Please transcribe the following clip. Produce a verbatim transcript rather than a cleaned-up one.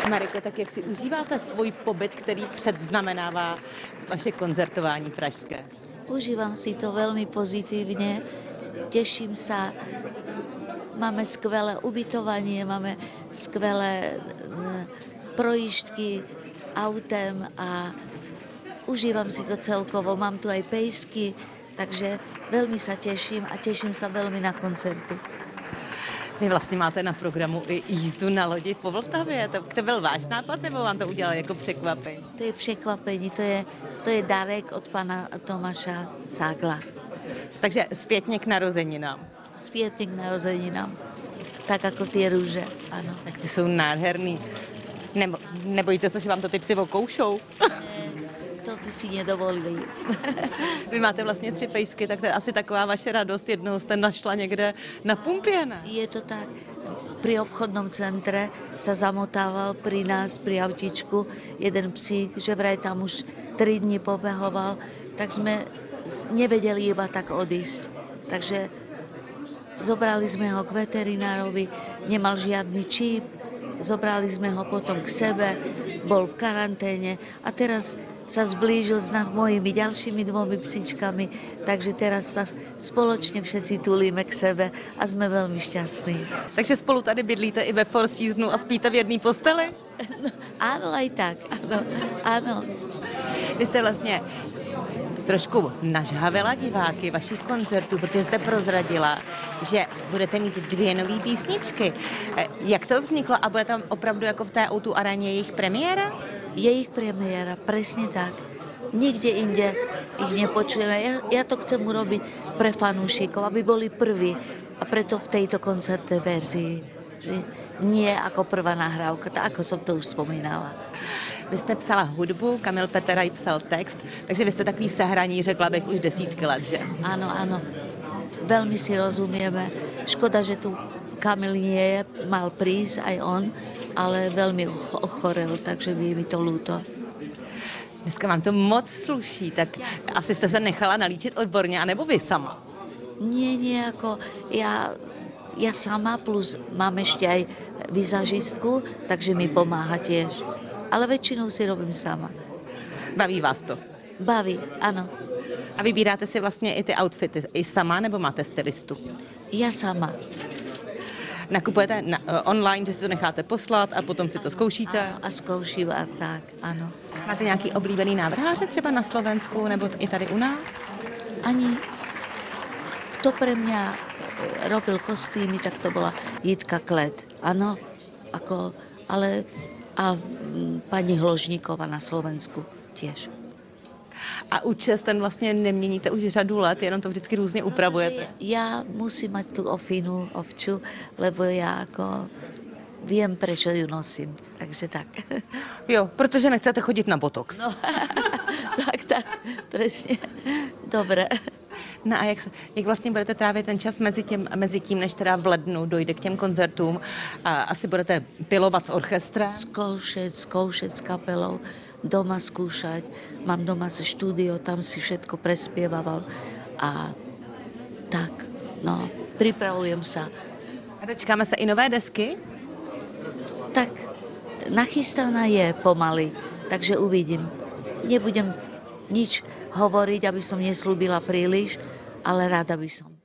Mariko, tak jak si užíváte svůj pobyt, který předznamenává vaše koncertování pražské? Užívam si to veľmi pozitívne, teším sa, máme skvelé ubytovanie, máme skvelé projížďky autem a užívam si to celkovo. Mám tu aj pejsky, takže veľmi sa teším a teším sa veľmi na koncerty. Vy vlastně máte na programu i jízdu na lodi po Vltavě. To, to byl váš nápad, nebo vám to udělali jako překvapení? To je překvapení, to je, to je darek od pana Tomáša Ságla. Takže zpětně k narozeninám. Zpětně k narozeninám, tak jako ty růže, ano. Tak ty jsou nádherný. Nebo, nebojíte se, že vám to ty psi okoušou? To by si nedovolili. Vy máte vlastně tři pejsky, tak to je asi taková vaše radost. Jednou jste našla někde na pumpě, ne? Je to tak. Pri obchodnom centre sa zamotával pri nás, pri autičku, jeden psík, že vraj tam už tri dni pobehoval, tak sme nevedeli iba tak odísť. Takže zobrali sme ho k veterinárovi, nemal žiadny číp, zobrali sme ho potom k sebe, bol v karanténe a teraz sa zblížil s mojimi ďalšími dvomi psíčkami, takže teraz sa spoločne všetci tulíme k sebe a sme veľmi šťastní. Takže spolu tady bydlíte i ve Four Seasonu a spíte v jedné posteli? No, áno, aj tak, áno, áno. Vy jste vlastně trošku nažhavila diváky vašich koncertů, protože jste prozradila, že budete mít dvě nové písničky. Jak to vzniklo a bude tam opravdu jako v té ó dva aréně jejich premiéra? Je ich premiéra, presne tak. Nikde inde ich nepočujeme. Ja, ja to chcem urobiť pre fanúšikov, aby boli prví. A preto v tejto koncertnej verzii. Nie ako prvá nahrávka, tak ako som to už spomínala. Vy jste psala hudbu, Kamil Peteraj psal text, takže vy jste takový sahraní, řekla bych, už desítky let, že? Áno, áno. Veľmi si rozumieme. Škoda, že tu Kamil nie je, mal prísť aj on, ale veľmi ochorel, takže by mi to ľúto. Dneska vám to moc sluší, tak asi jste se nechala nalíčit odborně, anebo vy sama? Nie, nie, ako ja, ja sama, plus mám ešte aj vizažistku, takže mi pomáha tiež. Ale väčšinou si robím sama. Baví vás to? Baví, áno. A vybíráte si vlastně i ty outfity i sama, nebo máte stylistu? Ja sama. Nakupujete na, online, že si to necháte poslat a potom si to zkoušíte? Áno, a zkouším a tak, áno. Máte nějaký oblíbený návrháře třeba na Slovensku nebo i tady u nás? Ani kto pre mňa robil kostýmy, tak to bola Jitka Klet. Áno, ako, ale a pani Hložníková na Slovensku tiež. A účest ten vlastně neměníte už řadu let, jenom to vždycky různě upravujete? Ja musím mať tú ofinu, ovču, lebo ja ako viem, prečo ju nosím. Takže tak. Jo, protože nechcete chodit na botox. No, tak, tak, presne. Dobre. No a jak, jak vlastně budete trávit ten čas mezi tím, mezi tím, než teda v lednu dojde k těm koncertům? A asi budete pilovat s orchestrem? Skoušet, skoušet s kapelou, doma skúšať. Mám domáce štúdio, tam si všetko prespievavam a tak, no, pripravujem sa. A dočkáme se i nové desky? Tak, nachystaná je pomaly, takže uvidím. Nebudem nič hovoriť, aby som neslúbila príliš, ale rada by som.